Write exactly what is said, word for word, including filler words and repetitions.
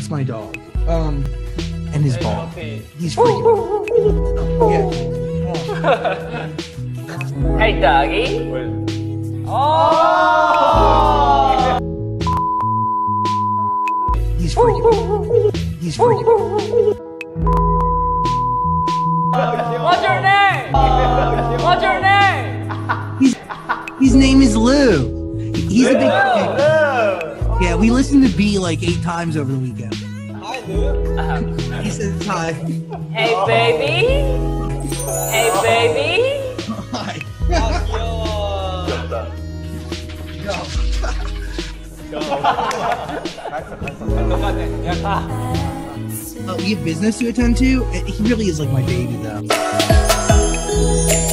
That's my dog. Um, and his ball. He's freaking. Oh, yeah. Hey, doggy. Oh! He's freaking. He's freaking. What's your name? What's your name? He's, his name is Lou. He's a big fan. Yeah, we listened to B like eight times over the weekend. Hi, Lou. He says hi. Hey, baby. Hey, baby. Hi. 아, 귀여워. Uh, we have business to attend to. He really is like my baby, though.